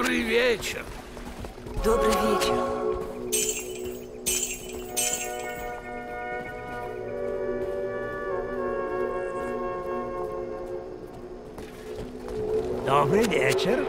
Добрый вечер. Добрый вечер. Добрый вечер.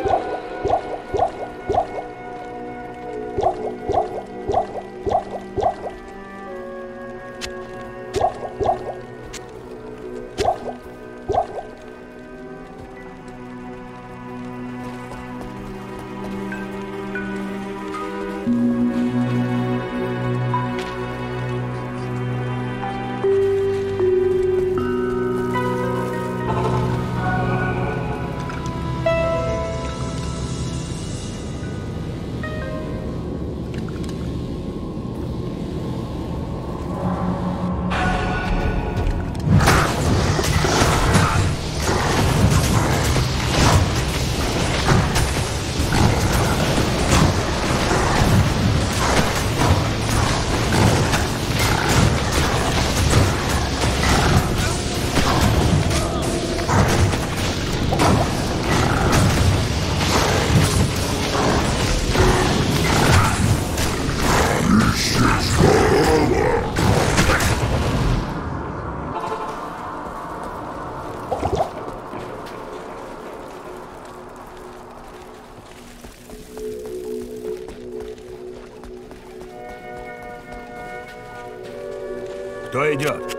Кто идет?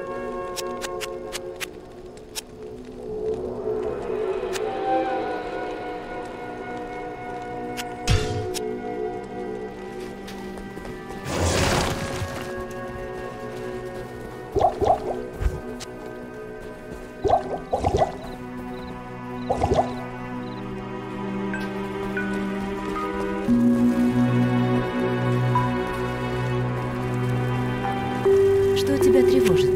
Что тебя тревожит?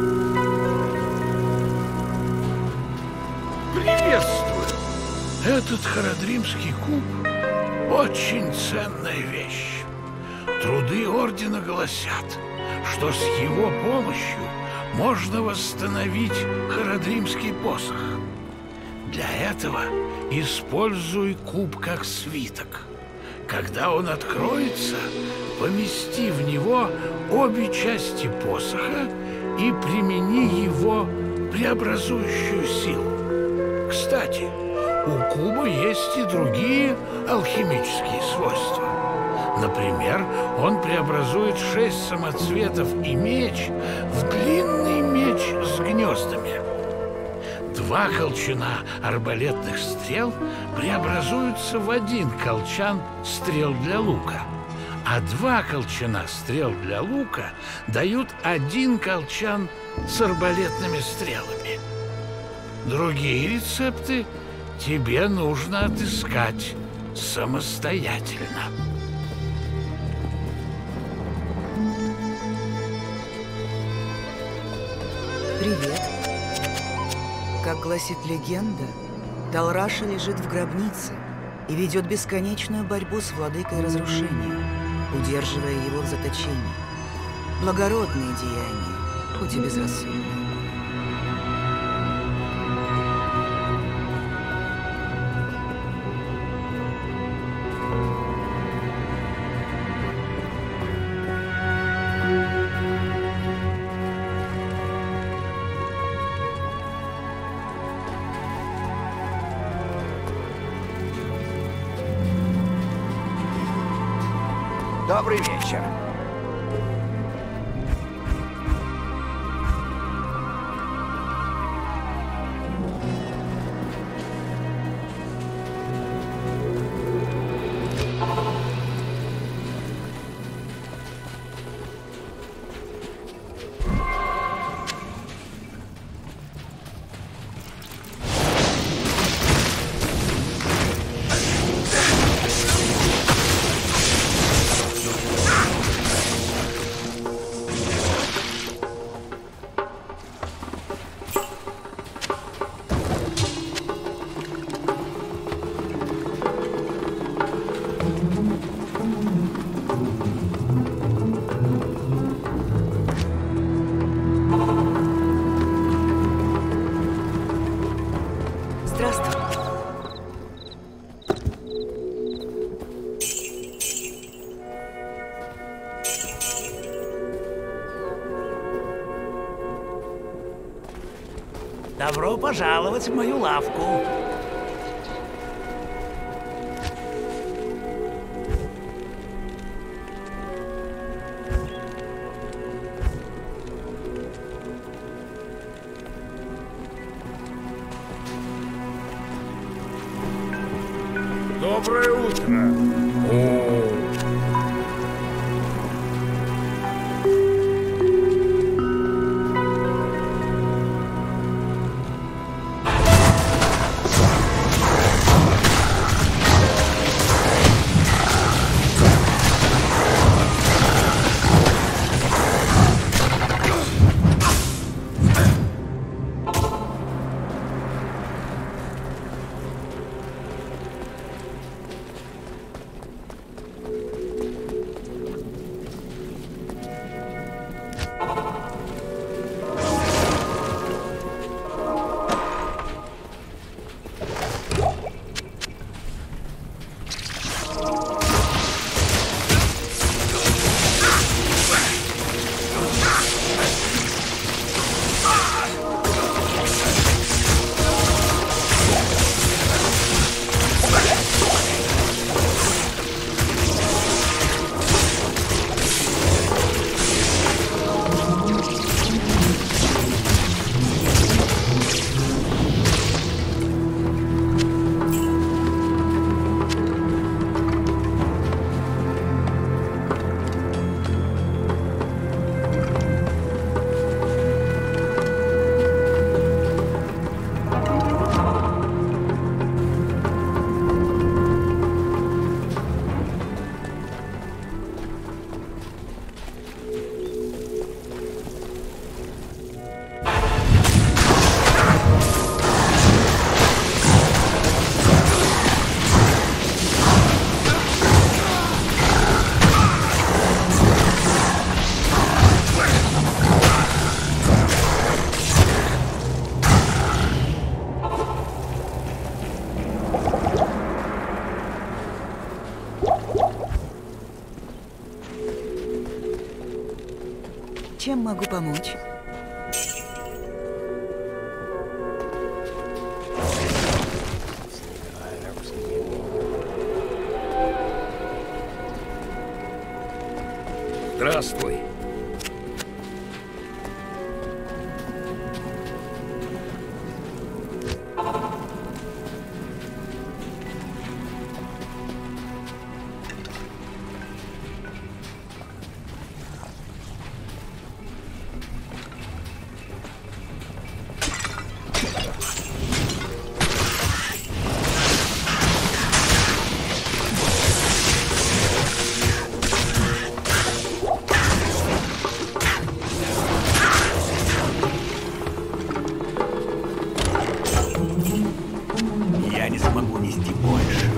Приветствую. Этот Харадримский куб – очень ценная вещь. Труды Ордена гласят, что с его помощью можно восстановить Харадримский посох. Для этого используй куб как свиток. Когда он откроется, помести в него обе части посоха и примени его преобразующую силу. Кстати, у куба есть и другие алхимические свойства. Например, он преобразует 6 самоцветов и меч в длинный меч с гнездами. 2 колчана арбалетных стрел преобразуются в 1 колчан стрел для лука, а 2 колчана стрел для лука дают 1 колчан с арбалетными стрелами. Другие рецепты тебе нужно отыскать самостоятельно. Привет. Как гласит легенда, Талраша лежит в гробнице и ведет бесконечную борьбу с владыкой разрушения, удерживая его в заточении. Благородные деяния, хоть и безрассудные. Добрый вечер. Добро пожаловать в мою лавку. Доброе утро. Чем могу помочь? Здравствуй. Я не смогу нести больше.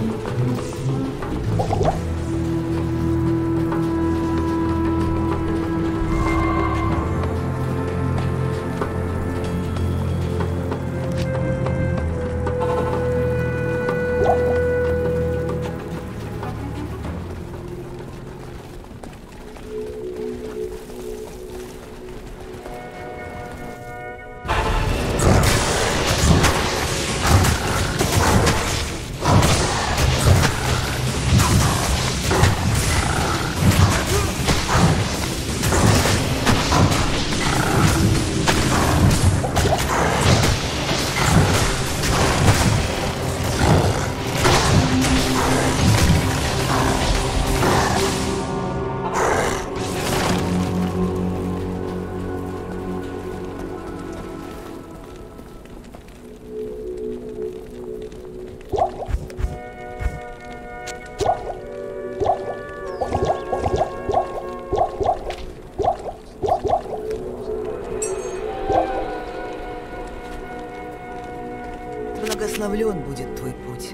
Благословлен будет твой путь.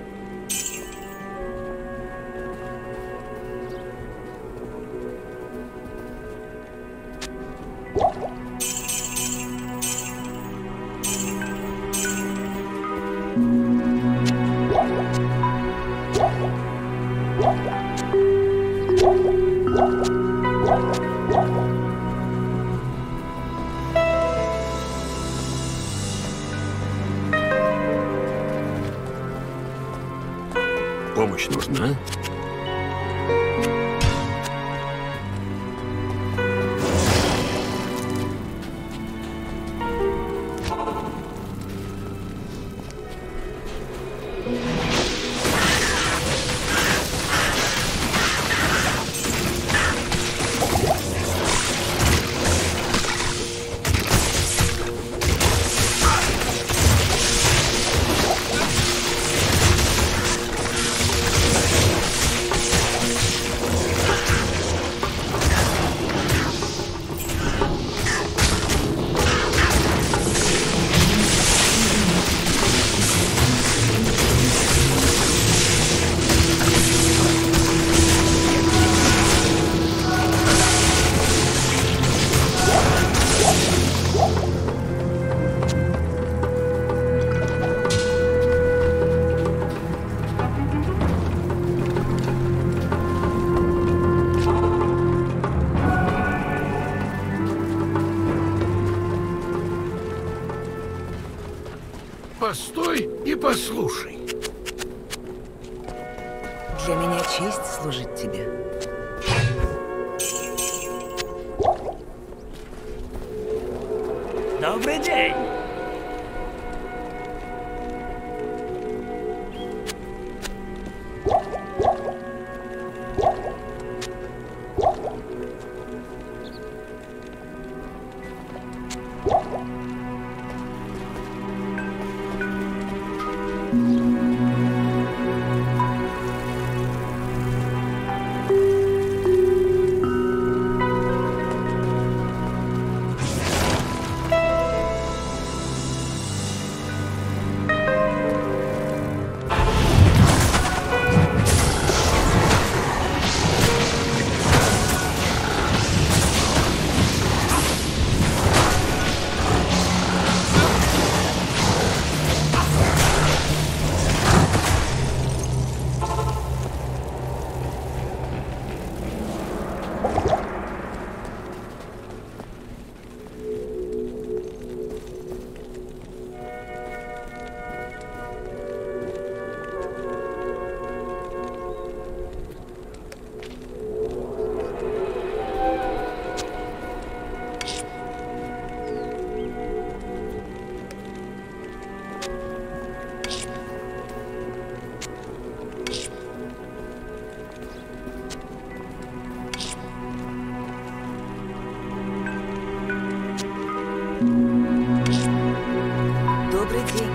помощь нужна? Постой и послушай. Для меня честь служить тебе. Добрый день! Добрый день.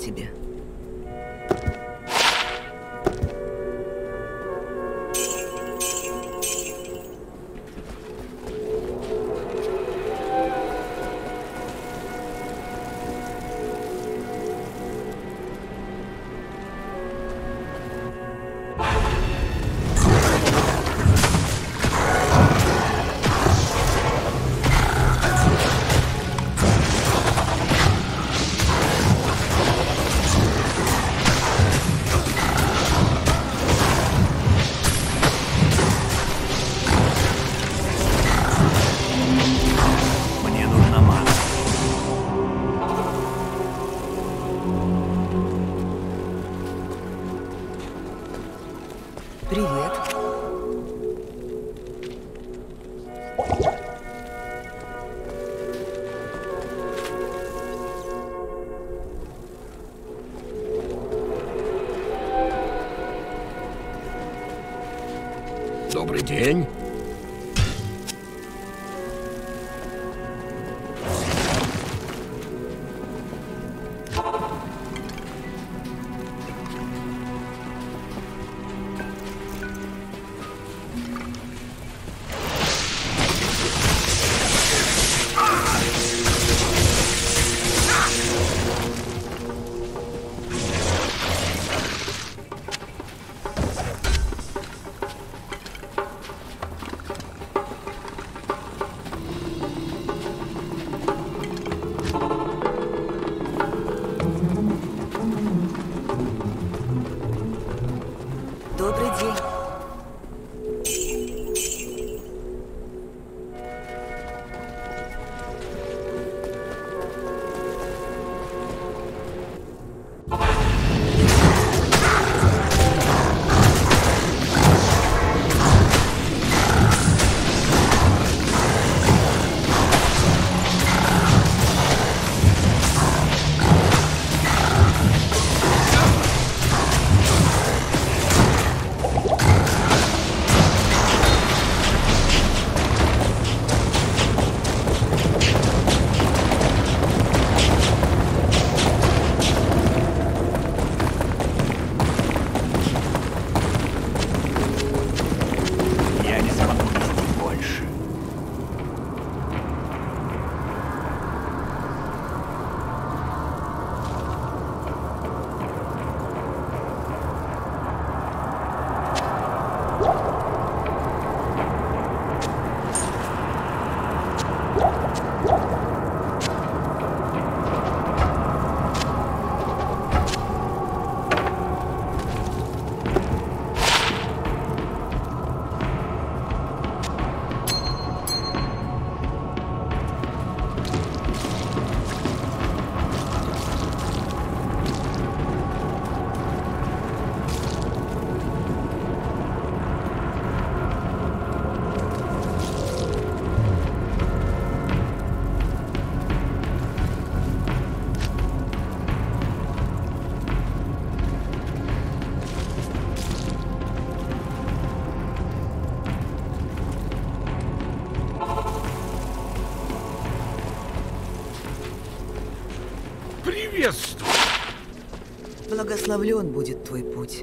тебе. Мне нужна мана. Привет. Добрый день. Добрый день. Я не смогу нести больше. Приветствую. Благословлен будет твой путь.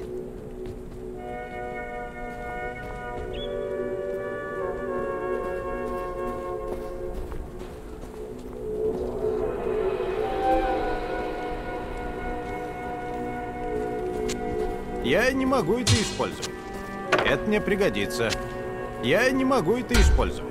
Я не могу это использовать. Это мне пригодится. Я не могу это использовать.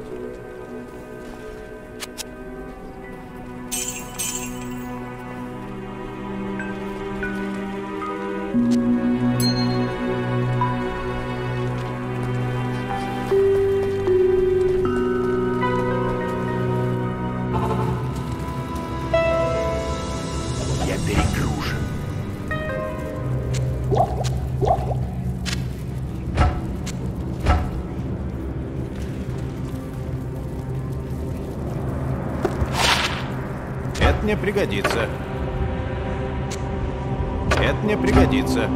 Я перегружен. Это мне пригодится. Это мне пригодится.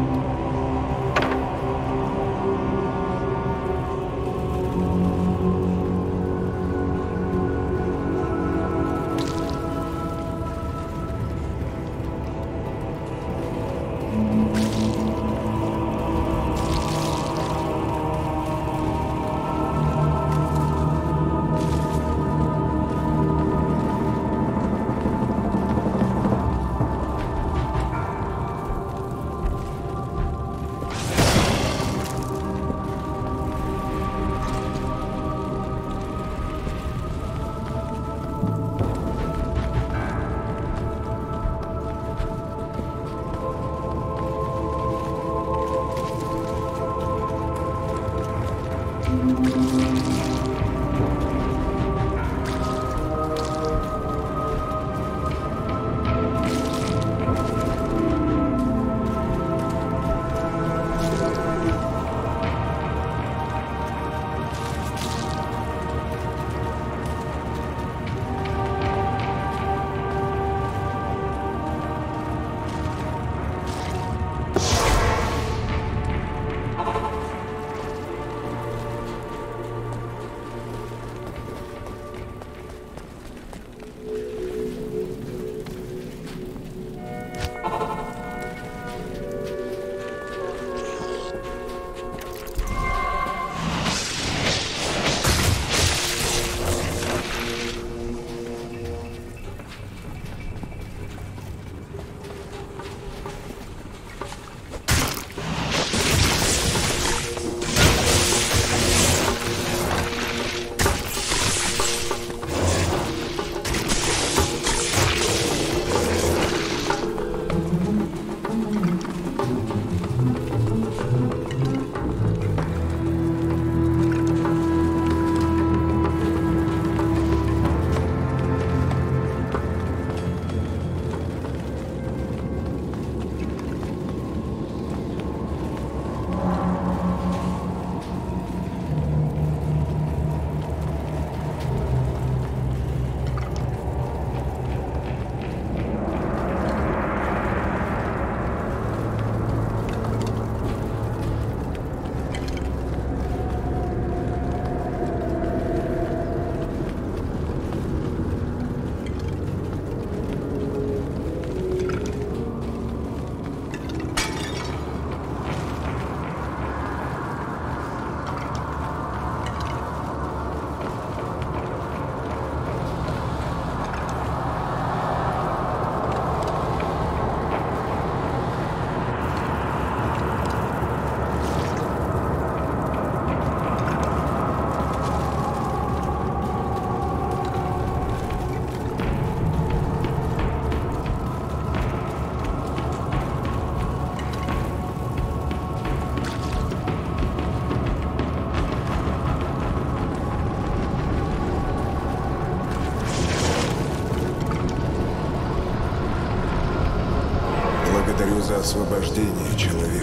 За освобождение, человек.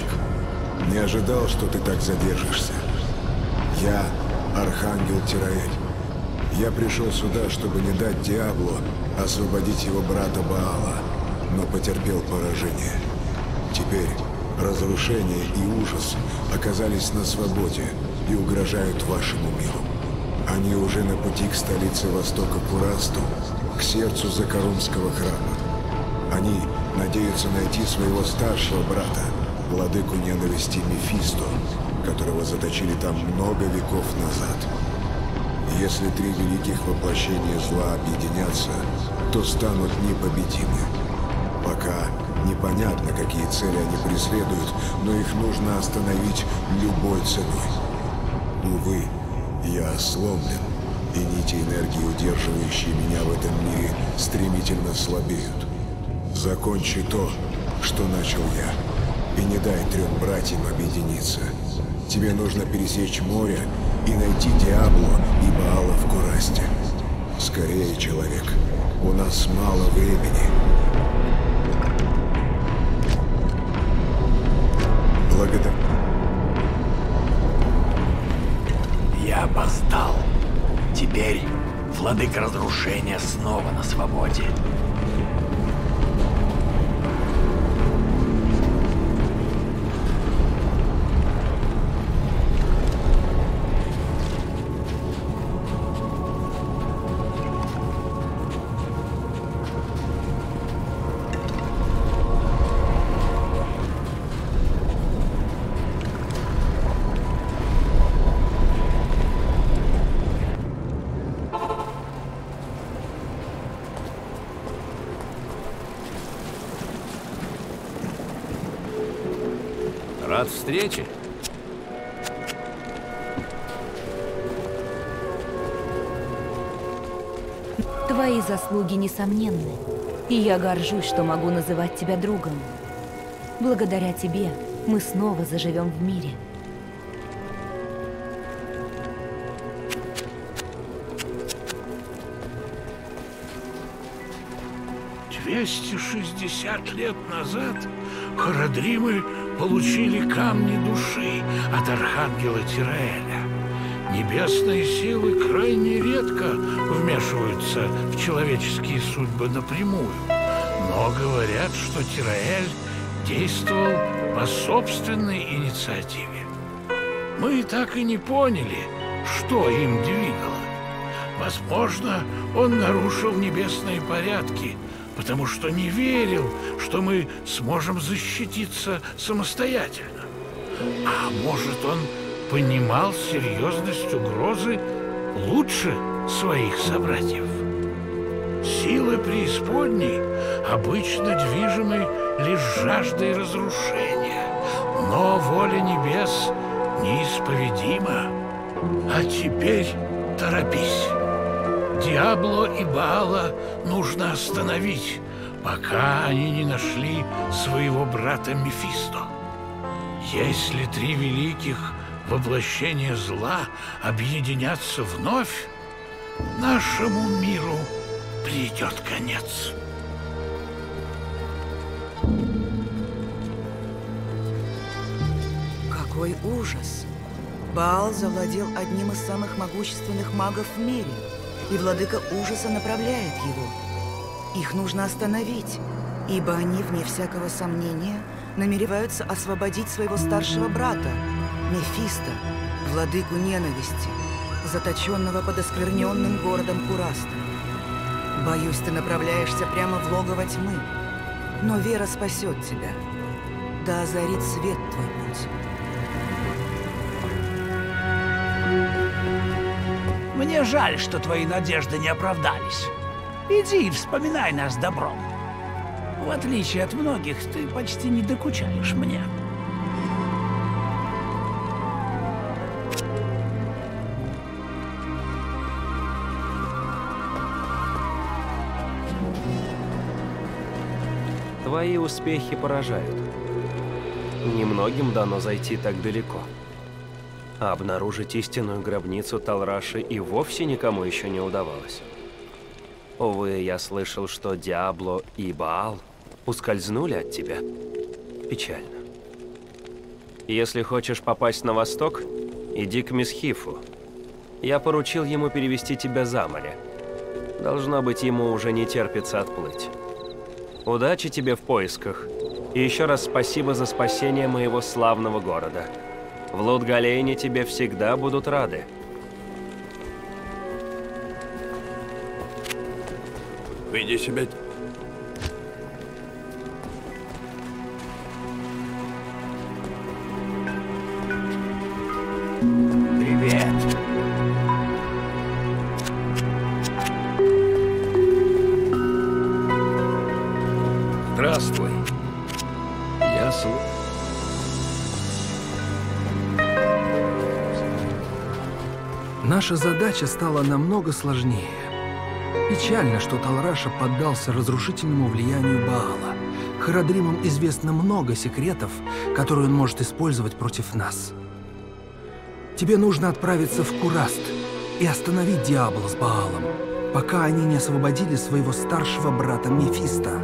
Не ожидал, что ты так задержишься. Я Архангел Тираэль. Я пришел сюда, чтобы не дать Диабло освободить его брата Баала, но потерпел поражение. Теперь разрушение и ужас оказались на свободе и угрожают вашему миру. Они уже на пути к столице Востока Курасту, к сердцу Закарумского храма. Они надеются найти своего старшего брата, владыку ненависти Мефисто, которого заточили там много веков назад. Если три великих воплощения зла объединятся, то станут непобедимы. Пока непонятно, какие цели они преследуют, но их нужно остановить любой ценой. Увы, я сломлен, и нити энергии, удерживающие меня в этом мире, стремительно слабеют. Закончи то, что начал я, и не дай трем братьям объединиться. Тебе нужно пересечь море и найти Диабло и Баала в Курасте. Скорее, человек, у нас мало времени. Благодарю. Я опоздал. Теперь владыка разрушения снова на свободе. Рад встрече. Твои заслуги несомненны, и я горжусь, что могу называть тебя другом. Благодаря тебе мы снова заживем в мире. 260 лет назад Харадримы получили камни души от архангела Тираэля. Небесные силы крайне редко вмешиваются в человеческие судьбы напрямую, но говорят, что Тираэль действовал по собственной инициативе. Мы так и не поняли, что им двигало. Возможно, он нарушил небесные порядки, потому что не верил, что мы сможем защититься самостоятельно. А может, он понимал серьезность угрозы лучше своих собратьев. Силы преисподней обычно движимы лишь жаждой разрушения, но воля небес неисповедима. А теперь торопись. Диабло и Баала нужно остановить, пока они не нашли своего брата Мефисто. Если три великих воплощения зла объединятся вновь, нашему миру придет конец. Какой ужас! Баал завладел одним из самых могущественных магов в мире, и владыка ужаса направляет его. Их нужно остановить, ибо они, вне всякого сомнения, намереваются освободить своего старшего брата, Мефисто, владыку ненависти, заточенного под оскверненным городом Кураст. Боюсь, ты направляешься прямо в логово тьмы, но вера спасет тебя. Да озарит свет твой путь. Мне жаль, что твои надежды не оправдались. Иди и вспоминай нас добром. В отличие от многих, ты почти не докучаешь мне. Твои успехи поражают. Немногим дано зайти так далеко. А обнаружить истинную гробницу Талраши и вовсе никому еще не удавалось. Увы, я слышал, что Диабло и Баал ускользнули от тебя. Печально. Если хочешь попасть на восток, иди к Месхифу. Я поручил ему перевести тебя за море. Должно быть, ему уже не терпится отплыть. Удачи тебе в поисках. И еще раз спасибо за спасение моего славного города. В Лут-Галейне тебе всегда будут рады. Веди себя... Привет. Здравствуй. Я Наша задача стала намного сложнее. Печально, что Талраша поддался разрушительному влиянию Баала. Харадримам известно много секретов, которые он может использовать против нас. Тебе нужно отправиться в Кураст и остановить Диабло с Баалом, пока они не освободили своего старшего брата Мефисто.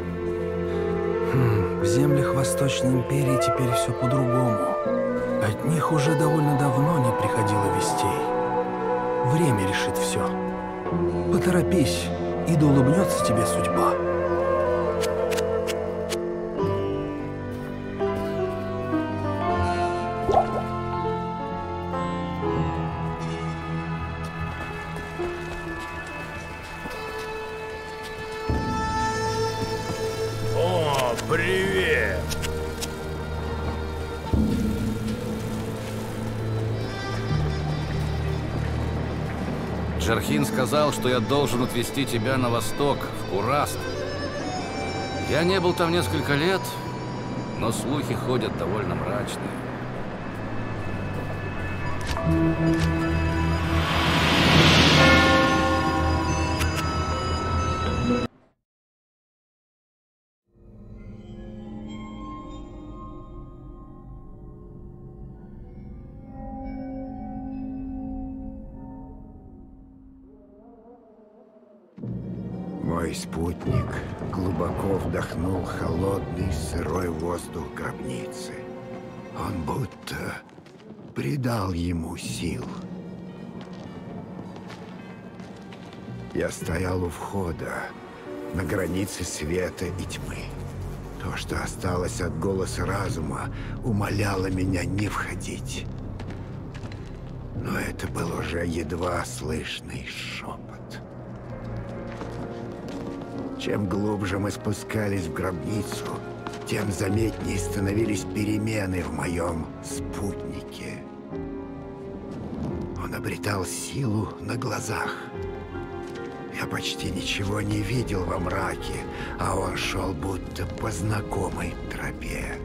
В землях Восточной Империи теперь все по-другому. От них уже довольно давно не приходило вестей. Время решит все. Поторопись, и да улыбнется тебе судьба. О, привет! Джархин сказал, что я должен отвезти тебя на восток, в Кураст. Я не был там несколько лет, но слухи ходят довольно мрачные. Мой Мой спутник глубоко вдохнул холодный сырой воздух гробницы. Он будто придал ему сил. Я стоял у входа, на границе света и тьмы. То, что осталось от голоса разума, умоляло меня не входить. Но это был уже едва слышный шепот. Чем глубже мы спускались в гробницу, тем заметнее становились перемены в моем спутнике. Он обретал силу на глазах. Я почти ничего не видел во мраке, а он шел будто по знакомой тропе.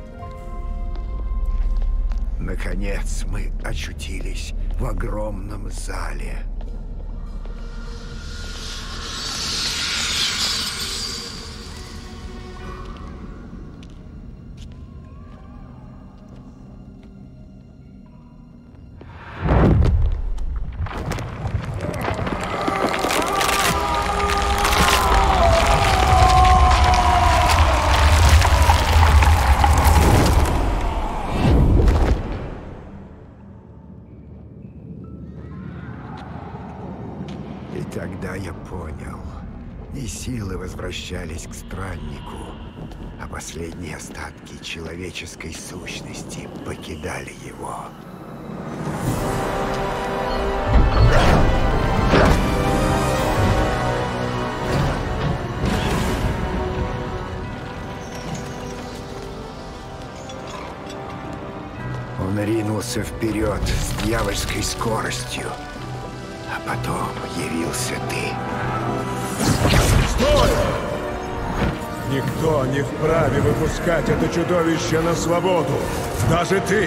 Наконец мы очутились в огромном зале. Тогда я понял, не силы возвращались к страннику, а последние остатки человеческой сущности покидали его. Он ринулся вперед с дьявольской скоростью. А потом явился ты. Стой! Никто не вправе выпускать это чудовище на свободу. Даже ты!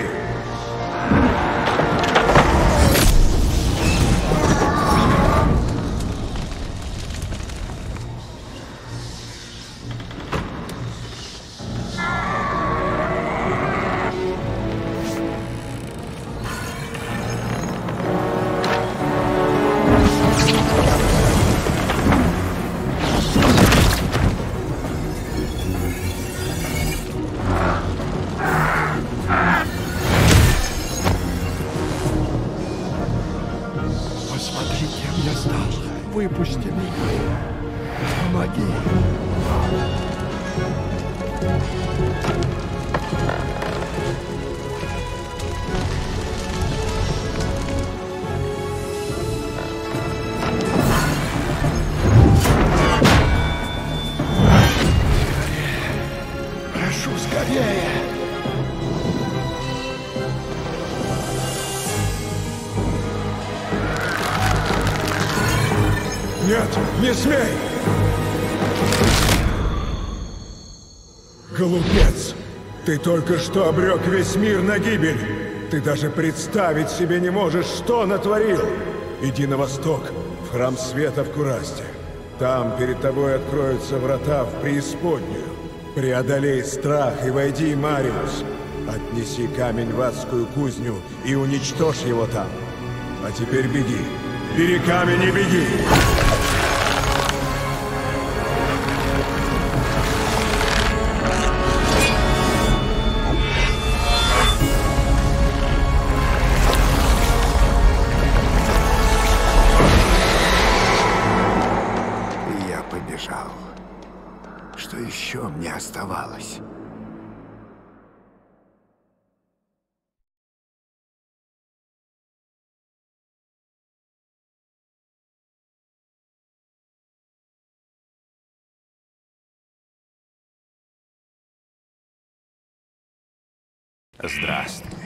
Выпусти меня. Помоги. Прошу, скорее. Нет, не смей! Глупец! Ты только что обрек весь мир на гибель! Ты даже представить себе не можешь, что натворил! Иди на восток, в храм света в Курасте. Там перед тобой откроются врата в преисподнюю. Преодолей страх и войди, Мариус. Отнеси камень в адскую кузню и уничтожь его там. А теперь беги. Бери камень и беги! Что еще мне оставалось? Здравствуй.